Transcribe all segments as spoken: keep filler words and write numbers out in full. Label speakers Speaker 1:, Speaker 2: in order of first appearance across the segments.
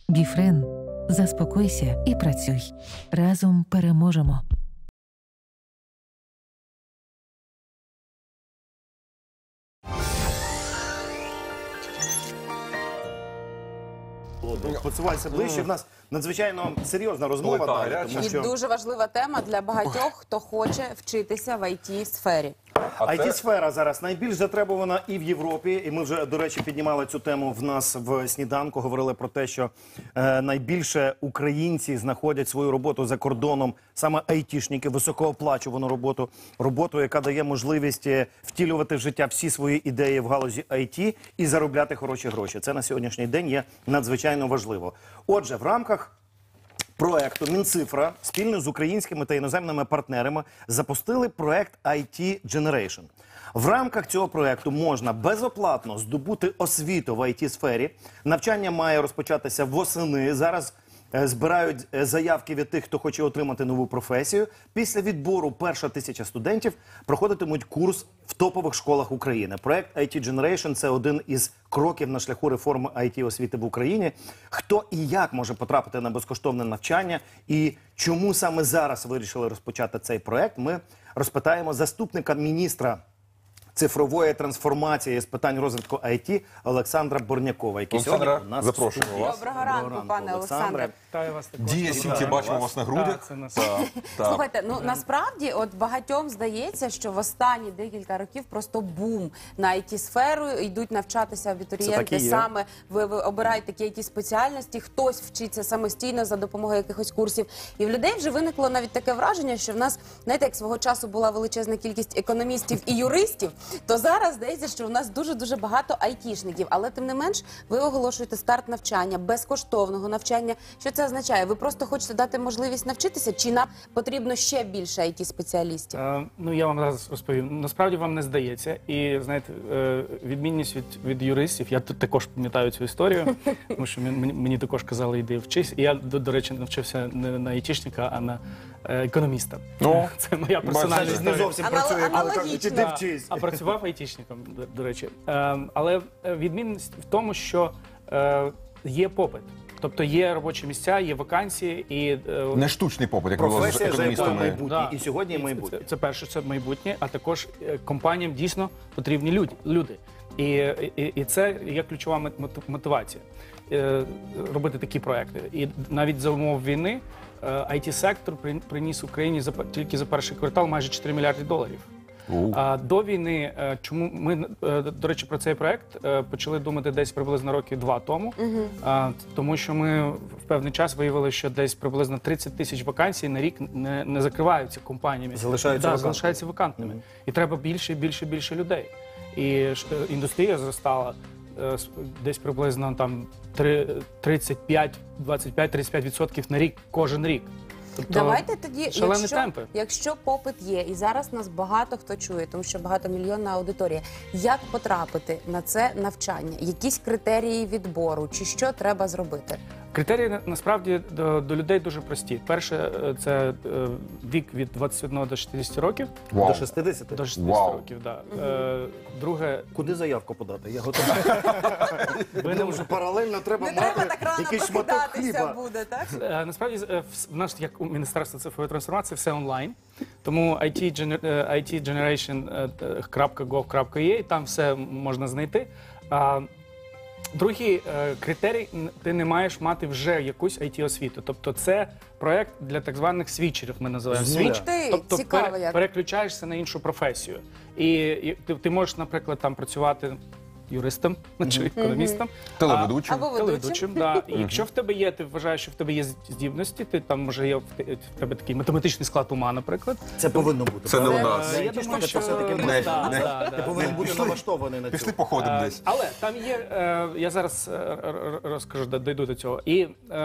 Speaker 1: Біфрен. Заспокойся і працюй. Разом переможемо.
Speaker 2: Посувайся ближче. В нас надзвичайно серйозна розмова.
Speaker 3: Ой,
Speaker 2: далі,
Speaker 3: та,
Speaker 2: тому
Speaker 4: І
Speaker 2: що
Speaker 4: дуже важлива тема для багатьох, хто хоче вчитися в ай ті-сфері.
Speaker 3: А це-
Speaker 2: ай ті-сфера зараз найбільш затребувана і в Європі. І ми вже, до речі, піднімали цю тему в нас в сніданку. Говорили про те, що е, найбільше українці знаходять свою роботу за кордоном, саме айтішники, високооплачувану роботу, роботу, яка дає можливість е, втілювати в життя всі свої ідеї в галузі ай ті і заробляти хороші гроші. Це на сьогоднішній день є надзвичайно важливо. Отже, в рамках проекту Мінцифра спільно з українськими та іноземними партнерами запустили проект ай ті Generation. В рамках цього проекту можна безоплатно здобути освіту в ай ті-сфері. Навчання має розпочатися восени. Зараз е, збирають е, заявки від тих, хто хоче отримати нову професію. Після відбору перша тисяча студентів проходитимуть курс в топових школах України. Проект ай ті Generation – це один із кроків на шляху реформи ай ті-освіти в Україні. Хто і як може потрапити на безкоштовне навчання і чому саме зараз вирішили розпочати цей проект, ми розпитаємо заступника міністра цифрової трансформації з питань розвитку ай ті Олександра Борнякова, який
Speaker 3: Олександра,
Speaker 2: сьогодні у нас в
Speaker 3: запрошуємо
Speaker 2: студії.
Speaker 3: вас.
Speaker 4: Доброго ранку, пане Олександре.
Speaker 5: Вітаю вас також.
Speaker 3: Дія Сіті, бачимо вас на грудях.
Speaker 5: Так, це нас.
Speaker 3: Так, так.
Speaker 4: Слухайте, ну насправді от багатьом здається, що в останні декілька років просто бум на ай ті-сферу, йдуть навчатися
Speaker 2: Це так
Speaker 4: абітурієнти
Speaker 2: і є.
Speaker 4: саме, ви, ви обирають такі ай ті-спеціальності, хтось вчиться самостійно за допомогою якихось курсів. І в людей вже виникло навіть таке враження, що в нас, знаєте, як свого часу була величезна кількість економістів і юристів, то зараз здається, що у нас дуже-дуже багато айтішників. Але тим не менш, ви оголошуєте старт навчання, безкоштовного навчання. Що це означає? Ви просто хочете дати можливість навчитися, чи нам потрібно ще більше ай ті-спеціалістів?
Speaker 5: Е, ну, я вам зараз розповім. Насправді вам не здається. І, знаєте, е, відмінність від, від юристів, я тут також пам'ятаю цю історію, тому що мені, мені також казали, йди вчись. І я, до, до речі, навчився не на айтішника, а на е, економіста.
Speaker 3: Ну,
Speaker 5: Це моя персональна
Speaker 3: бачите,
Speaker 2: Не
Speaker 5: історія.
Speaker 2: зовсім
Speaker 4: Анал-
Speaker 2: працює, коли кажуть,
Speaker 4: аналогічно.
Speaker 2: іди вчись.
Speaker 5: А працював айтішником, до, до речі. Е, але е, відмінність в тому, що е, є попит. Тобто є робочі місця, є вакансії і е,
Speaker 3: не штучний попит, як було з
Speaker 2: Професія за якою
Speaker 3: економістами.
Speaker 2: майбутнє.
Speaker 5: Да.
Speaker 2: І сьогодні і
Speaker 5: Це-
Speaker 2: майбутнє.
Speaker 5: Це, це перше, це майбутнє, а також е, компаніям дійсно потрібні люди. люди. І, і, і це є ключова мот- мотивація е, робити такі проекти. І навіть за умов війни е, ай ті-сектор при- приніс Україні за, пер- тільки за перший квартал майже чотири мільярди доларів.
Speaker 3: У.
Speaker 5: А до війни, е, чому ми, е, до речі, про цей проект е, почали думати десь приблизно роки два тому, А, тому що ми в певний час виявили, що десь приблизно тридцять тисяч вакансій на рік не, не закриваються компаніями.
Speaker 2: Залишаються
Speaker 5: да,
Speaker 2: вакантними.
Speaker 5: залишаються вакантними. І треба більше і більше і більше людей. І ж, е, індустрія зростала е, с- десь приблизно там три- тридцять п'ять, двадцять п'ять, тридцять п'ять відсотків на рік кожен рік. Тобто,
Speaker 4: Давайте тоді,
Speaker 5: шалені
Speaker 4: якщо,
Speaker 5: темпи.
Speaker 4: якщо попит є, і зараз нас багато хто чує, тому що багатомільйонна аудиторія, як потрапити на це навчання? Якісь критерії відбору, чи що треба зробити?
Speaker 5: Критерії на- насправді до, до людей дуже прості. Перше, е, це е, вік від двадцяти одного до шістдесяти років.
Speaker 3: Вау.
Speaker 2: До шістдесяти.
Speaker 5: До шістдесяти
Speaker 3: Вау.
Speaker 5: років, да. Е, друге,
Speaker 2: Куди заявку подати? Я готовий.
Speaker 5: ви не
Speaker 2: Тому що паралельно треба
Speaker 4: Не треба
Speaker 2: мати
Speaker 4: так рано
Speaker 2: якийсь шматок
Speaker 4: прокидатися
Speaker 2: хліба.
Speaker 4: буде, так?
Speaker 5: Е, Насправді, е, вс- в нас, як у Міністерства цифрової трансформації, все онлайн. Тому ай ті gener- е, ай ті generation крапка гов крапка ю а, там все можна знайти. А, Другий е, критерій – ти не маєш мати вже якусь ай ті-освіту. Тобто це проєкт для так званих свічерів, ми називаємо
Speaker 2: З нуля.
Speaker 5: свіч.
Speaker 4: Ти,
Speaker 5: Тобто
Speaker 4: цікаво
Speaker 5: пере-
Speaker 4: як.
Speaker 5: переключаєшся на іншу професію. І, і ти, ти можеш, наприклад, там працювати юристом чи економістом.
Speaker 3: Телеведучим.
Speaker 4: Або ведучим.
Speaker 5: Телеведучим, да. І якщо в тебе є, ти вважаєш, що в тебе є здібності, ти там може є в те- в тебе такий математичний склад ума, наприклад.
Speaker 2: Це повинно бути.
Speaker 3: Це не
Speaker 2: правда?
Speaker 3: у нас.
Speaker 5: Е,
Speaker 2: Ай
Speaker 5: Я
Speaker 2: ті
Speaker 5: думаю,
Speaker 2: штука
Speaker 5: що
Speaker 2: це все-таки
Speaker 5: да,
Speaker 3: не-
Speaker 5: да,
Speaker 3: не-
Speaker 5: да,
Speaker 2: Ти
Speaker 5: да.
Speaker 2: повинен бути
Speaker 3: Пішли.
Speaker 2: налаштований на
Speaker 3: Пішли
Speaker 2: цю.
Speaker 3: походимо
Speaker 5: Е,
Speaker 3: десь.
Speaker 5: Але там є, е, я зараз е, р- р- розкажу, д- дійду до цього. І е,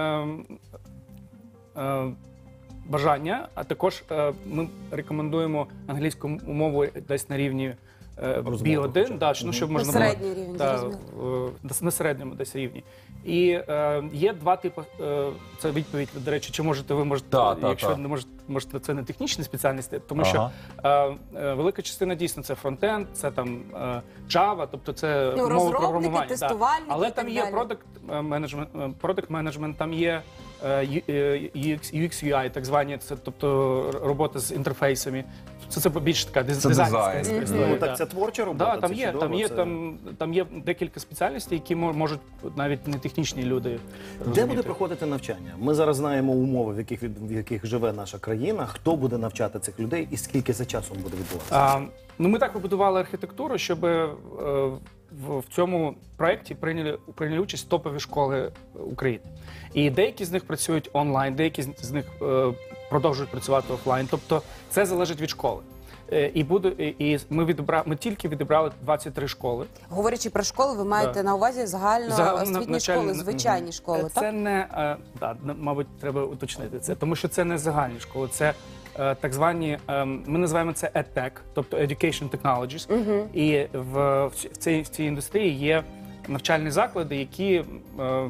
Speaker 5: е, бажання, а також е, ми рекомендуємо англійську мову десь на рівні е,
Speaker 2: Розмови
Speaker 5: бі один,
Speaker 2: хоча б.
Speaker 5: да, ну, щоб
Speaker 4: На
Speaker 5: можна було
Speaker 4: середній рівень,
Speaker 5: да,
Speaker 4: зрозуміло.
Speaker 5: е, на середньому десь рівні. І е, є два типи. Е, це відповідь, до речі, чи можете ви можете,
Speaker 3: Та, та,
Speaker 5: якщо
Speaker 3: та.
Speaker 5: не можете, можете, це не технічні спеціальності, тому
Speaker 3: Ага.
Speaker 5: що е, е, велика частина дійсно це фронтенд, це там е, Java, тобто це
Speaker 4: Ну,
Speaker 5: мови
Speaker 4: розробники,
Speaker 5: програмування. да.
Speaker 4: тестувальники
Speaker 5: Але
Speaker 4: і
Speaker 5: там
Speaker 4: так
Speaker 5: є
Speaker 4: далі.
Speaker 5: продакт менеджмент, продакт менеджмент, там є е, ю- е, ю екс, ю екс ю ай, так звані, це тобто робота з інтерфейсами. Це, це більш така диз-
Speaker 3: Це
Speaker 5: дизайнерська
Speaker 3: дизайн.
Speaker 5: історія.
Speaker 2: Ну,
Speaker 5: да.
Speaker 2: так це творча робота.
Speaker 5: Да, там
Speaker 2: це
Speaker 5: є,
Speaker 2: чудово,
Speaker 5: там є,
Speaker 2: це-
Speaker 5: там, там є декілька спеціальностей, які мо- можуть навіть не технічні люди
Speaker 2: Де
Speaker 5: розуміти.
Speaker 2: буде проходити навчання? Ми зараз знаємо умови, в яких, від- в яких живе наша країна. Хто буде навчати цих людей і скільки за часом буде відбуватися?
Speaker 5: А, ну, ми так побудували архітектуру, щоб е, в, в цьому проєкті прийняли, прийняли участь топові школи України. І деякі з них працюють онлайн, деякі з- з них е, продовжують працювати офлайн. Тобто це залежить від школи. Е, І, буде, і і ми, відібра, ми тільки відібрали двадцять три школи.
Speaker 4: Говорячи про школу, ви маєте
Speaker 5: Да.
Speaker 4: на увазі загальноосвітні
Speaker 5: Загальноосвітні
Speaker 4: школи, звичайні школи,
Speaker 5: Це
Speaker 4: так?
Speaker 5: не, е, да, н- мабуть, треба уточнити це, тому що це не загальні школи, це е, так звані, е, ми називаємо це EdTech, тобто Education Technologies. І в, в, ці- в, цій, в цій індустрії є навчальні заклади, які, е, е,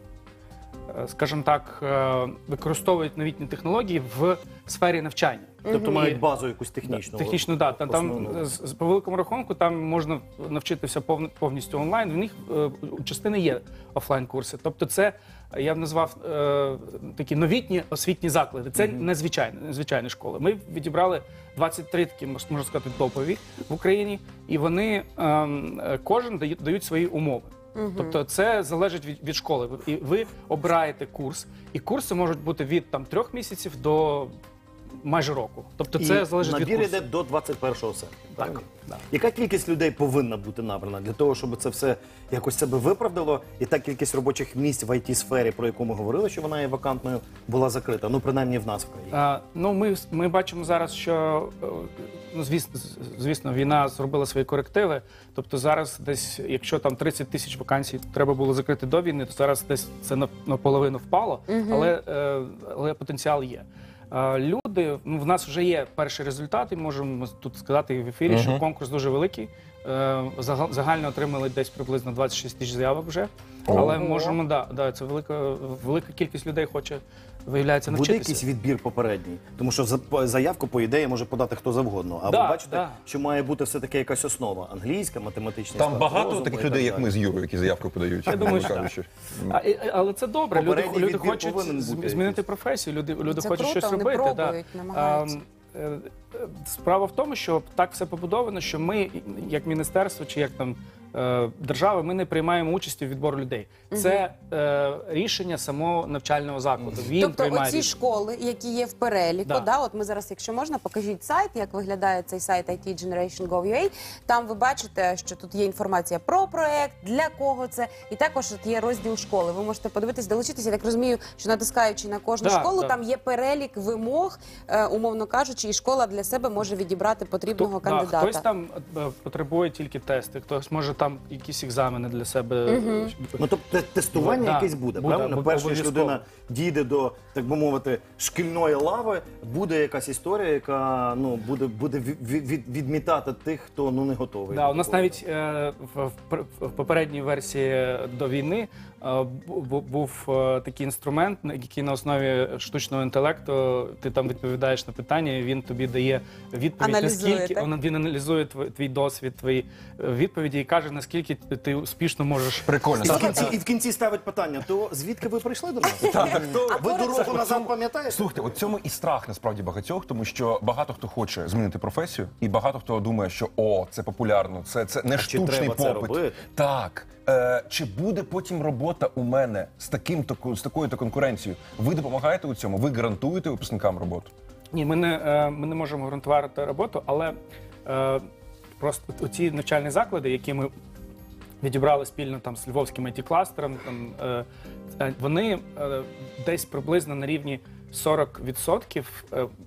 Speaker 5: скажімо так, е, використовують новітні технології в сфері навчання.
Speaker 2: Тобто мають
Speaker 5: І-
Speaker 2: базу якусь технічну.
Speaker 5: Технічно, да. Там,
Speaker 2: основну.
Speaker 5: там з, з- по великому рахунку там можна навчитися повн- повністю онлайн. В них е, у частини є офлайн-курси. Тобто, це я б назвав е, такі новітні освітні заклади. Це не звичайні, не звичайні школи. Ми відібрали двадцять три такі, мож- можна сказати, топові в Україні, і вони ем, е, кожен дають, дають свої умови. Тобто це залежить від, від школи. Ви- І ви обираєте курс, і курси можуть бути від там трьох місяців до майже року. Тобто це
Speaker 2: І
Speaker 5: залежить від
Speaker 2: набір
Speaker 5: курсу.
Speaker 2: йде до двадцять першого серпня.
Speaker 5: Так,
Speaker 2: правильно?
Speaker 5: да.
Speaker 2: Яка кількість людей повинна бути набрана для того, щоб це все якось себе виправдало, і та кількість робочих місць в ай ті-сфері, про яку ми говорили, що вона є вакантною, була закрита? Ну, принаймні в нас в країні.
Speaker 5: А, ну, ми, ми бачимо зараз, що е, ну, звісно, звісно, війна зробила свої корективи. Тобто зараз десь, якщо там тридцять тисяч вакансій треба було закрити до війни, то зараз десь це на- наполовину впало, але, е, але потенціал є. Е, Люди, ну, в нас вже є перші результати, можемо тут сказати в ефірі, що конкурс дуже великий. Е, зага- Загально отримали десь приблизно двадцять шість тисяч заявок вже. Але
Speaker 4: Ого.
Speaker 5: можемо, да, да, це велика, велика кількість людей хоче, виявляється,
Speaker 2: Буде
Speaker 5: навчитися.
Speaker 2: якийсь відбір попередній? Тому що за- заявку, по ідеї, може подати хто завгодно. А
Speaker 5: Да,
Speaker 2: ви бачите,
Speaker 5: да.
Speaker 2: що має бути все-таки якась основа англійська, математична.
Speaker 3: Там
Speaker 2: склад
Speaker 3: багато
Speaker 2: розуму
Speaker 3: таких
Speaker 2: і так
Speaker 3: людей, як
Speaker 2: далі.
Speaker 3: ми з Юрою, які заявку подають.
Speaker 5: Я думаю, що
Speaker 3: кажучи.
Speaker 5: А, і- але це добре. Люди,
Speaker 2: Попередній
Speaker 5: люди
Speaker 2: відбір
Speaker 5: хочуть
Speaker 2: повинен
Speaker 5: зм-
Speaker 2: бути
Speaker 5: змінити
Speaker 2: якийсь.
Speaker 5: професію. Люди, люди
Speaker 4: Це
Speaker 5: хочуть
Speaker 4: круто,
Speaker 5: щось
Speaker 4: вони
Speaker 5: робити.
Speaker 4: пробують, намагаються.
Speaker 5: А, е, е, Справа в тому, що так все побудовано, що ми, як міністерство чи як там е, держава, ми не приймаємо участі в відбору людей. Це е, рішення самого навчального закладу. Він
Speaker 4: Тобто
Speaker 5: приймає
Speaker 4: оці
Speaker 5: рішення.
Speaker 4: школи, які є в переліку,
Speaker 5: Да.
Speaker 4: да. от ми зараз, якщо можна, покажіть сайт, як виглядає цей сайт ай ті Generation Go точка ю а. Там ви бачите, що тут є інформація про проект, для кого це, і також от є розділ школи. Ви можете подивитись, долучитися. Я так розумію, що натискаючи на кожну
Speaker 5: Да,
Speaker 4: школу,
Speaker 5: да.
Speaker 4: там є перелік вимог, е, умовно кажучи, і школа для себе може відібрати потрібного
Speaker 5: Хто-
Speaker 4: кандидата.
Speaker 5: Да, хтось там е, потребує тільки тести, хтось може там якісь екзамени для себе.
Speaker 2: Ну, тобто тестування
Speaker 5: Да,
Speaker 2: якесь буде,
Speaker 5: буде,
Speaker 2: правильно?
Speaker 5: бу-
Speaker 2: Перш ніж
Speaker 5: обов'язково.
Speaker 2: людина дійде до, так би мовити, шкільної лави, буде якась історія, яка ну, буде, буде від, від, відмітати тих, хто ну, не готовий.
Speaker 5: Да,
Speaker 2: до
Speaker 5: у нас
Speaker 2: такого.
Speaker 5: навіть е, в, в, пр- в попередній версії до війни е, бу- бу- був е, такий інструмент, на- який на основі штучного інтелекту ти там відповідаєш на питання, і він тобі дає відповідь,
Speaker 4: Аналізує,
Speaker 5: наскільки
Speaker 4: так?
Speaker 5: він, він аналізує твій, твій досвід, твої е, відповіді і каже, наскільки ти, ти успішно можеш.
Speaker 3: Прикольно.
Speaker 2: І в,
Speaker 3: Слухайте,
Speaker 2: кінці, і в кінці ставить питання: то звідки ви прийшли до нас? Хто? Ви дорогу назад пам'ятаєте?
Speaker 3: Слухайте, от цьому і страх насправді багатьох, тому що багато хто хоче змінити професію, і багато хто думає, що о, це популярно, це, це не
Speaker 2: чи
Speaker 3: штучний
Speaker 2: треба це
Speaker 3: попит.
Speaker 2: робити?
Speaker 3: Так. Е, чи буде потім робота у мене з таким таку з такою то конкуренцією? Ви допомагаєте у цьому? Ви гарантуєте випускникам роботу?
Speaker 5: Ні, ми не, е, ми не можемо гарантувати роботу, але е, просто ці навчальні заклади, які ми відібрали спільно там з Львовським ай ті-кластером, там, е, е, вони е, десь приблизно на рівні сорок відсотків, е, е,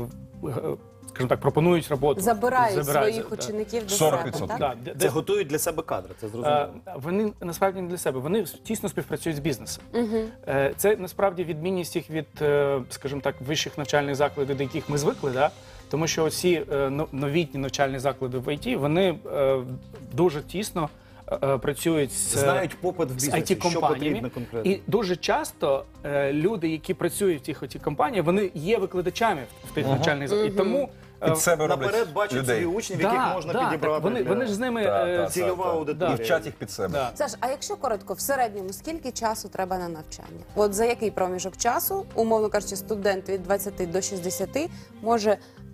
Speaker 5: г- скажімо так, пропонують роботу.
Speaker 4: Забирають своїх
Speaker 5: да.
Speaker 4: учеників до
Speaker 3: сорок
Speaker 4: себе,
Speaker 3: відсотків.
Speaker 4: так?
Speaker 5: Да, де-
Speaker 2: Це
Speaker 5: де-
Speaker 2: готують для себе кадри, це зрозуміло.
Speaker 5: Е, Вони насправді не для себе, вони тісно співпрацюють з бізнесом. Е, Це насправді відмінність їх від, е, скажімо так, вищих навчальних закладів, до яких ми звикли, да? Тому що ці новітні навчальні заклади в ай ті, вони е, дуже тісно е, працюють з,
Speaker 2: Знають попит в
Speaker 5: з
Speaker 2: бізнесі,
Speaker 5: ай ті-компаніями.
Speaker 2: що потрібно конкретно.
Speaker 5: І дуже часто е, люди, які працюють в тих ай ті-компаніях, вони є викладачами в, в тих навчальних закладах. І тому е,
Speaker 3: Під себе
Speaker 2: Наперед
Speaker 3: роблять
Speaker 2: бачать
Speaker 3: людей.
Speaker 2: собі учнів,
Speaker 5: да,
Speaker 2: яких можна
Speaker 5: да,
Speaker 2: підібрати.
Speaker 5: так, вони,
Speaker 2: для
Speaker 5: вони ж з ними
Speaker 3: Так,
Speaker 5: е,
Speaker 3: так,
Speaker 2: цільова
Speaker 3: так.
Speaker 2: аудиторія.
Speaker 3: І вчать їх під себе.
Speaker 5: да.
Speaker 4: Саш, а якщо коротко, в середньому, скільки часу треба на навчання? От за який проміжок часу, умовно кажучи, студент від двадцяти до шістдесяти може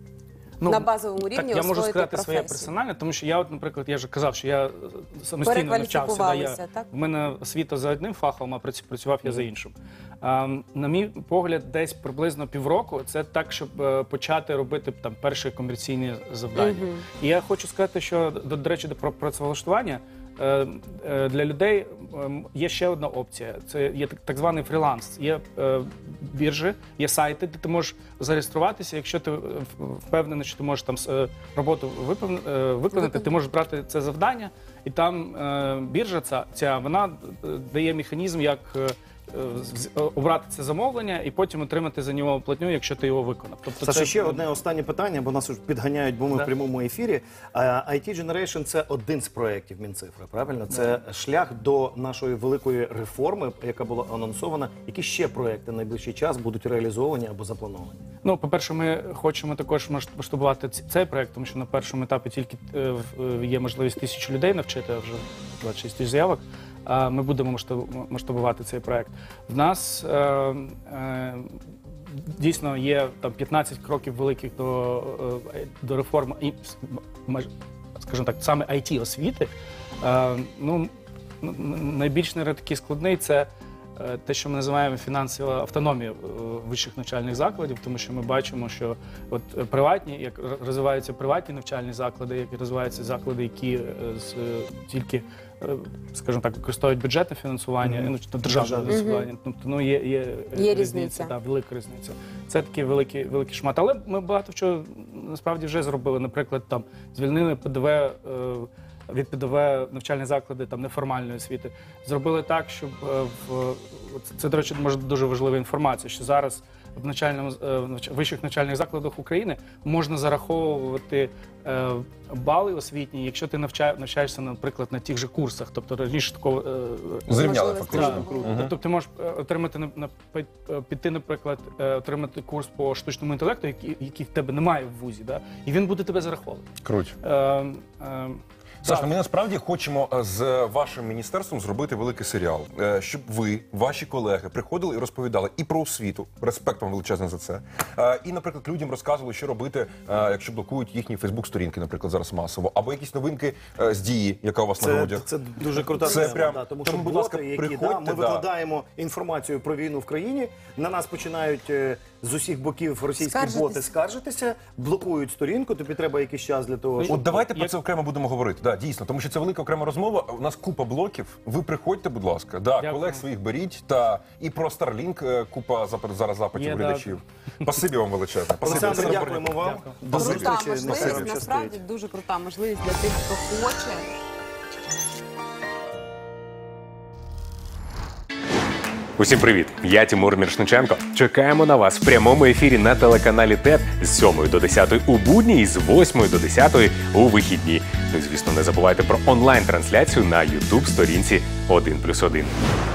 Speaker 4: на базовому рівні
Speaker 5: так, я можу
Speaker 4: освоїти
Speaker 5: сказати своє
Speaker 4: професію?
Speaker 5: персональне, тому що я, от, наприклад, я вже казав, що я самостійно навчався. Да, я,
Speaker 4: Перекваліфікувалися, так?
Speaker 5: в мене освіта за одним фахом, а працю- працював я за іншим. А, на мій погляд, десь приблизно півроку це так, щоб е, почати робити там перші комерційні завдання. І я хочу сказати, що до, до речі, до про- працевлаштування. Е, е, Для людей ем, є ще одна опція. Це є так, так званий фріланс. Є е, біржі, є сайти, де ти можеш зареєструватися. Якщо ти е, в- впевнений, що ти можеш там с- е, роботу випев- е, виконати, ти можеш брати це завдання, і там е, біржа ця, ця вона е, дає механізм, як е, з- обрати це замовлення і потім отримати за нього платню, якщо ти його виконав. Тобто
Speaker 2: Саша,
Speaker 5: це
Speaker 2: ще одне останнє питання, бо нас уже підганяють, бо ми
Speaker 5: Да.
Speaker 2: в прямому ефірі. А, ай ті Generation – це один з проєктів Мінцифри, правильно? Це шлях до нашої великої реформи, яка була анонсована. Які ще проєкти в найближчий час будуть реалізовані або заплановані?
Speaker 5: Ну, по-перше, ми хочемо також масштабувати ц- цей проект, тому що на першому етапі тільки е, в- е, є можливість тисячу людей навчити, а вже двадцять шість тисяч заявок. А ми будемо масштаб- масштабувати цей проект. В нас е, е, дійсно є там п'ятнадцять кроків великих до, е, до реформи, і, маж- скажімо так, саме ай ті освіти. Е, ну, н- н- найбільш наверно, такий складний це е, те, що ми називаємо фінансова автономія е, вищих навчальних закладів, тому що ми бачимо, що от е, приватні, як р- розвиваються приватні навчальні заклади, як і розвиваються заклади, які е, з, е, тільки, е, скажімо так, використовують бюджетне фінансування, ну, чи то державне
Speaker 2: Державне.
Speaker 5: фінансування. Тобто, ну, є, є, е,
Speaker 4: Є різниця.
Speaker 5: Да, велика різниця. Це такий великий, великий шмат. Але ми багато чого насправді вже зробили. Наприклад, там звільнили Пе Де Ве, е, від Пе Де Ве навчальні заклади там неформальної освіти. Зробили так, щоб е, в це, це, до речі, може дуже важлива інформація, що зараз в навчальному е, в навч- вищих навчальних закладах України можна зараховувати е, бали освітні, якщо ти навча, навчаєшся, наприклад, на тих же курсах. Тобто раніше такого е,
Speaker 3: Зрівняли
Speaker 4: Можливості
Speaker 3: фактично.
Speaker 4: не було.
Speaker 5: Тобто ти можеш е, отримати на, на пи- е, піти, наприклад, е, отримати курс по штучному інтелекту, який, який в тебе немає в вузі, да? І він буде тебе зараховувати.
Speaker 3: Круть.
Speaker 5: Е, е,
Speaker 3: Саш,
Speaker 5: так.
Speaker 3: ми насправді хочемо е, з вашим міністерством зробити великий серіал, е, щоб ви, ваші колеги, приходили і розповідали і про освіту, респект вам величезний за це, е, і, наприклад, людям розказували, що робити, е, якщо блокують їхні Фейсбук-сторінки, наприклад, зараз масово, або якісь новинки е, з дії, яка у вас на
Speaker 2: Це,
Speaker 3: грудях.
Speaker 2: це дуже крута
Speaker 3: Це
Speaker 2: тема,
Speaker 3: прям-
Speaker 2: да, тому
Speaker 3: тому,
Speaker 2: що
Speaker 3: будь ласка,
Speaker 2: блогери, які, да,
Speaker 3: приходьте,
Speaker 2: ми
Speaker 3: да.
Speaker 2: викладаємо інформацію про війну в країні, на нас починають е, з усіх боків російські
Speaker 4: Скаржитись.
Speaker 2: боти скаржитися, блокують сторінку, тобі треба якийсь час для того, щоб...
Speaker 3: От давайте про
Speaker 5: як-
Speaker 3: це окремо будемо говорити. Да, дійсно, тому що це велика окрема розмова. У нас купа блоків. Ви приходьте, будь ласка. Да,
Speaker 5: Дякую.
Speaker 3: колег своїх беріть. Та і про Starlink е, купа запит зараз запитів
Speaker 5: Є,
Speaker 3: глядачів. Спасибі вам величезне. Спасибі.
Speaker 2: Олександр,
Speaker 3: Це
Speaker 2: дякуємо вам.
Speaker 5: Дякую.
Speaker 2: До
Speaker 4: Крута
Speaker 2: зустрічі. нехай
Speaker 4: можливість,
Speaker 2: вам
Speaker 4: насправді
Speaker 2: щастить.
Speaker 4: дуже крута можливість для тих, хто хоче.
Speaker 6: Усім привіт! Я Тимур Мірошниченко. Чекаємо на вас в прямому ефірі на телеканалі ТЕТ з сьомої до десятої у будні і з восьмої до десятої у вихідні. Ну і, звісно, не забувайте про онлайн-трансляцію на ютуб сторінці один плюс один.